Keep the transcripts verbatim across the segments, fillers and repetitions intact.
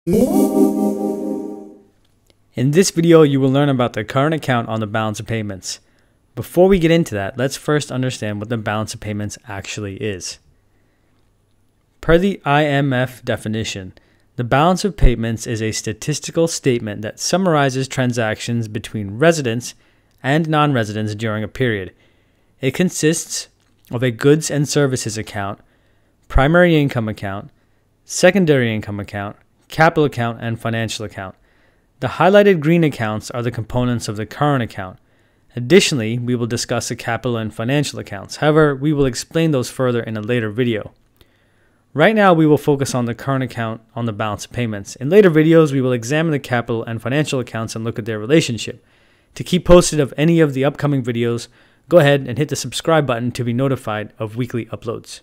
In this video, you will learn about the current account on the balance of payments. Before we get into that, let's first understand what the balance of payments actually is. Per the I M F definition, the balance of payments is a statistical statement that summarizes transactions between residents and non-residents during a period. It consists of a goods and services account, primary income account, secondary income account, capital account, and financial account. The highlighted green accounts are the components of the current account. Additionally, we will discuss the capital and financial accounts. However, we will explain those further in a later video. Right now, we will focus on the current account on the balance of payments. In later videos, we will examine the capital and financial accounts and look at their relationship. To keep posted of any of the upcoming videos, go ahead and hit the subscribe button to be notified of weekly uploads.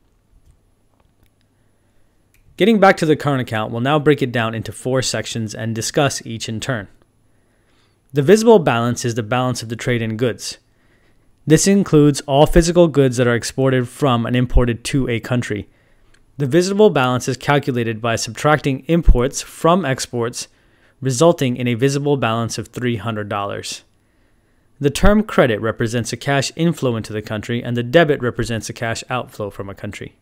Getting back to the current account, we'll now break it down into four sections and discuss each in turn. The visible balance is the balance of the trade in goods. This includes all physical goods that are exported from and imported to a country. The visible balance is calculated by subtracting imports from exports, resulting in a visible balance of three hundred dollars. The term credit represents a cash inflow into the country, and the debit represents a cash outflow from a country.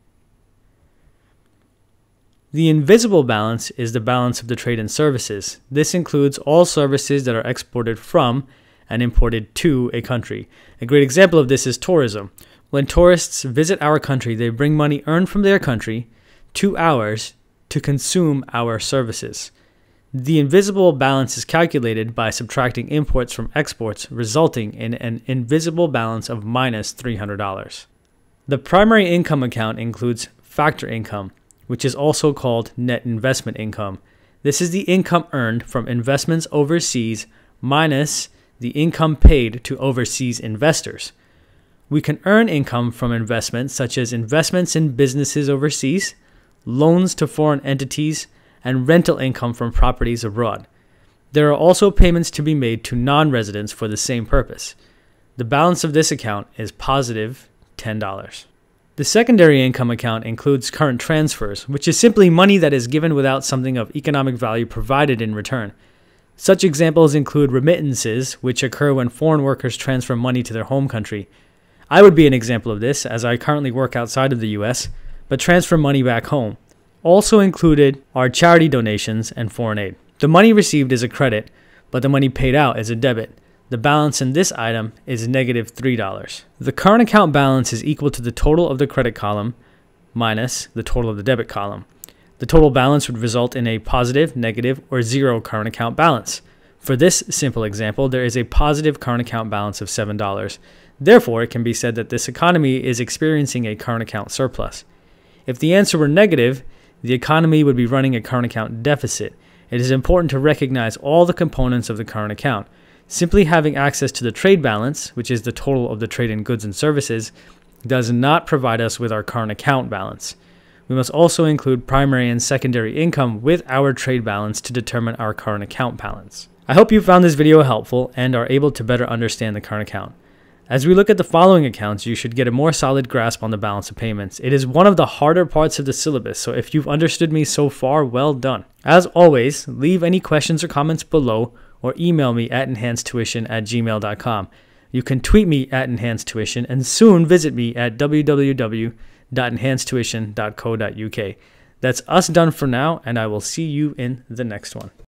The invisible balance is the balance of the trade in services. This includes all services that are exported from and imported to a country. A great example of this is tourism. When tourists visit our country, they bring money earned from their country to ours to consume our services. The invisible balance is calculated by subtracting imports from exports, resulting in an invisible balance of minus three hundred dollars. The primary income account includes factor income, which is also called net investment income. This is the income earned from investments overseas minus the income paid to overseas investors. We can earn income from investments such as investments in businesses overseas, loans to foreign entities, and rental income from properties abroad. There are also payments to be made to non-residents for the same purpose. The balance of this account is positive ten dollars. The secondary income account includes current transfers, which is simply money that is given without something of economic value provided in return. Such examples include remittances, which occur when foreign workers transfer money to their home country. I would be an example of this, as I currently work outside of the U S, but transfer money back home. Also included are charity donations and foreign aid. The money received is a credit, but the money paid out is a debit. The balance in this item is negative three dollars. The current account balance is equal to the total of the credit column minus the total of the debit column. The total balance would result in a positive, negative, or zero current account balance. For this simple example, there is a positive current account balance of seven dollars. Therefore, it can be said that this economy is experiencing a current account surplus. If the answer were negative, the economy would be running a current account deficit. It is important to recognize all the components of the current account. Simply having access to the trade balance, which is the total of the trade in goods and services, does not provide us with our current account balance. We must also include primary and secondary income with our trade balance to determine our current account balance. I hope you found this video helpful and are able to better understand the current account. As we look at the following accounts, you should get a more solid grasp on the balance of payments. It is one of the harder parts of the syllabus, so if you've understood me so far, well done. As always, leave any questions or comments below or email me at enhanced tuition at gmail dot com. You can tweet me at enhanced tuition and soon visit me at w w w dot enhanced tuition dot co dot u k. That's us done for now, and I will see you in the next one.